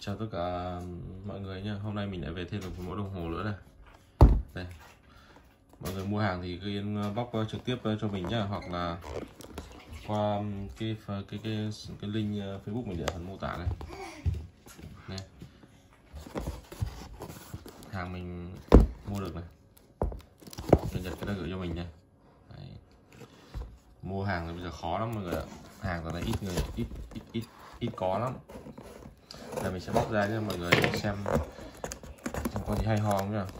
Chào tất cả mọi người nha. Hôm nay mình lại về thêm một mẫu đồng hồ nữa này. Đây. Mọi người mua hàng thì cứ yên bóc trực tiếp cho mình nhá, hoặc là qua cái link Facebook mình để ở phần mô tả này. Này. Hàng mình mua được này. Người Nhật người ta gửi cho mình này. Đấy. Mua hàng thì bây giờ khó lắm mọi người ạ. Hàng giờ này ít người ít có lắm. Là mình sẽ bóc ra cho mọi người xem có gì hay ho không nhá.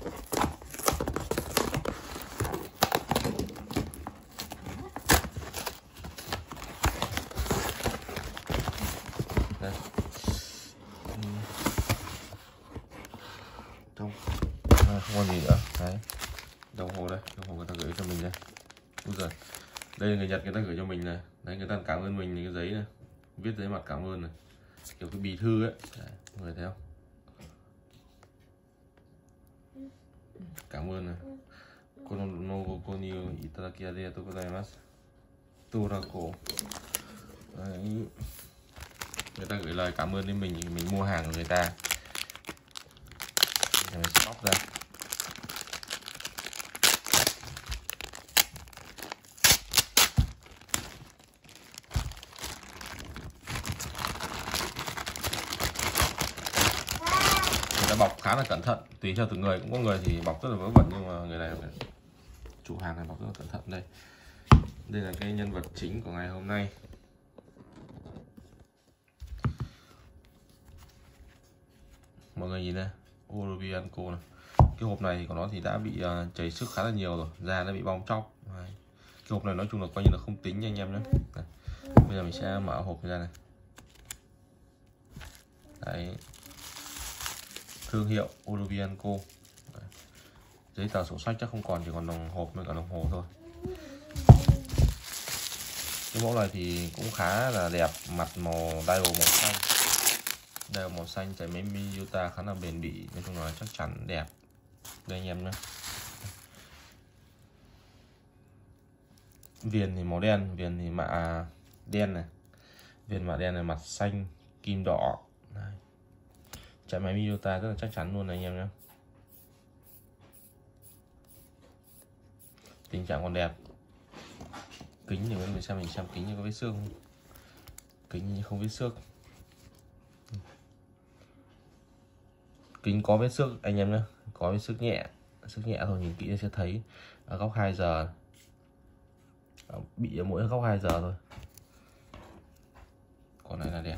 Đây. Trong không còn gì nữa. Đấy. Đồng hồ đây, đồng hồ người ta gửi cho mình đây. Úi giời. Đây là người Nhật người ta gửi cho mình này. Đấy, người ta cảm ơn mình cái giấy này, viết giấy mặt cảm ơn này, kiểu cái bì thư ấy. Đấy, mọi người thấy không? Cảm ơn này. Kono no koniu itadaki arigatou gozaimasu. Torako. Đấy. Người ta gửi lời cảm ơn đến mình thì mình mua hàng của người ta. Mình sẽ bóc ra. Bọc khá là cẩn thận, tùy theo từng người, cũng có người thì bọc rất là vớ vẩn, nhưng mà người này chủ hàng này bọc rất là cẩn thận. Đây là cái nhân vật chính của ngày hôm nay. Mọi người nhìn đây, Orobianco này. Cái hộp này của nó thì đã bị chảy xước khá là nhiều rồi, da nó bị bong tróc. Cái hộp này nói chung là coi như là không tính nha anh em nhé. Bây giờ mình sẽ mở hộp ra này. Đấy. Thương hiệu Orobianco. Giấy tờ sổ sách chắc không còn, chỉ còn đồng hộp với cả đồng hồ thôi. Cái mẫu này thì cũng khá là đẹp, mặt màu dial màu xanh. Dial màu xanh, chạy máy Miyota khá là bền bỉ, nói chung là chắc chắn đẹp. Đây anh em nhé. Viền thì màu đen, viền thì mạ đen này. Viền mạ đen này, mặt xanh kim đỏ. Đây. Chạy máy Miyota rất là chắc chắn luôn này anh em nhé. Tình trạng còn đẹp. Kính thì mình xem kính như có vết xước không? Kính như không vết xước. Kính có vết xước anh em nhé, có vết xước nhẹ thôi, nhìn kỹ sẽ thấy. Ở góc 2 giờ bị ở mỗi góc 2 giờ thôi. Con này là đẹp.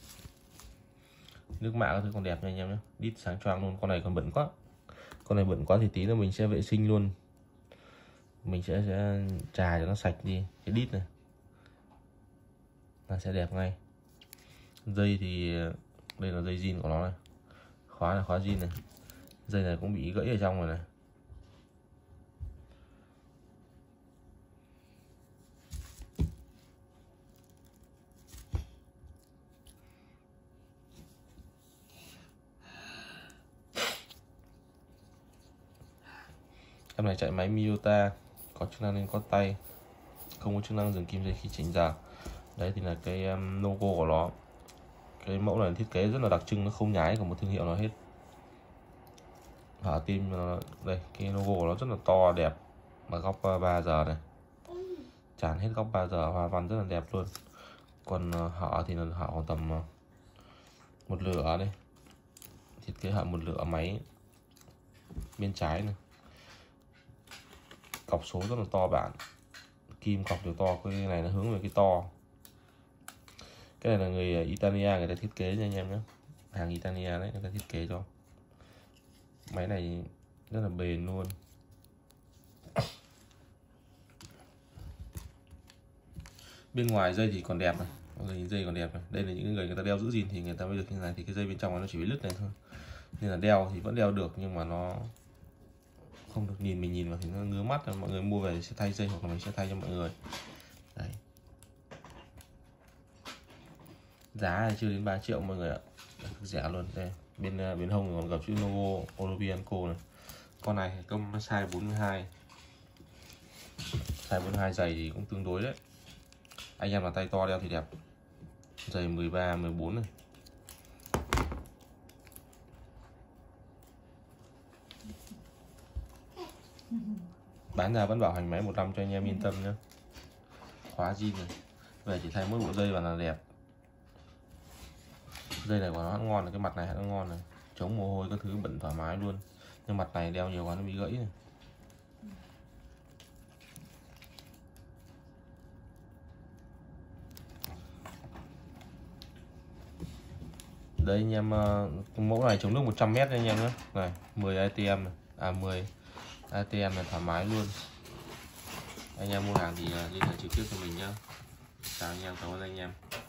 Nước mạ các thứ còn đẹp nha anh em nhé. Đít sáng choang luôn. Con này còn bẩn quá. Con này bẩn quá thì tí nữa mình sẽ vệ sinh luôn. Mình sẽ chà cho nó sạch đi cái đít này, là sẽ đẹp ngay. Dây thì đây là dây zin của nó này. Khóa là khóa zin này. Dây này cũng bị gãy ở trong rồi này. Em này chạy máy Miyota, có chức năng lên có tay, không có chức năng dừng kim dây khi chỉnh giờ. Đấy thì là cái logo của nó. Cái mẫu này thiết kế rất là đặc trưng, nó không nhái của một thương hiệu nào hết. Hở tim đây, cái logo của nó rất là to đẹp, ở góc 3 giờ này, tràn hết góc 3 giờ, hoa văn rất là đẹp luôn. Còn hở thì là hở tầm một lửa đây, thiết kế hở một lửa máy bên trái này. Cọc số rất là to bản, kim cọc đều to, cái này nó hướng về cái to. Cái này là người Italia người ta thiết kế nha anh em nhé, hàng Italia đấy, người ta thiết kế cho. Máy này rất là bền luôn. Bên ngoài dây thì còn đẹp này, mọi người nhìn dây còn đẹp này. Đây là những người ta đeo giữ gìn thì người ta mới được như này, thì cái dây bên trong nó chỉ bị lứt này thôi, nên là đeo thì vẫn đeo được, nhưng mà nó không được, mình nhìn vào thì nó ngứa mắt. Mọi người mua về sẽ thay dây, hoặc là mình sẽ thay cho mọi người. Đấy. Giá chưa đến 3 triệu mọi người ạ, rẻ luôn. Đây bên hông còn gặp chữ logo Orobianco này. Con này công size 42, size 42, giày thì cũng tương đối đấy. Anh em là tay to đeo thì đẹp. Giày 13, 14 này. Bán ra vẫn bảo hành máy 1 năm cho anh em yên tâm nhé. Khóa zin này, về chỉ thay mỗi bộ dây vào là đẹp. Dây này của nó ngon này, cái mặt này nó ngon này, chống mồ hôi các thứ bẩn thoải mái luôn. Nhưng mặt này đeo nhiều quá nó bị gãy này. Đây anh em, mẫu này chống nước 100 m nha anh em nhé. Này 10 ATM này. 10 ATM là thoải mái luôn. Anh em mua hàng thì liên hệ trực tiếp cho mình nhá. Chào anh em, cảm ơn anh em.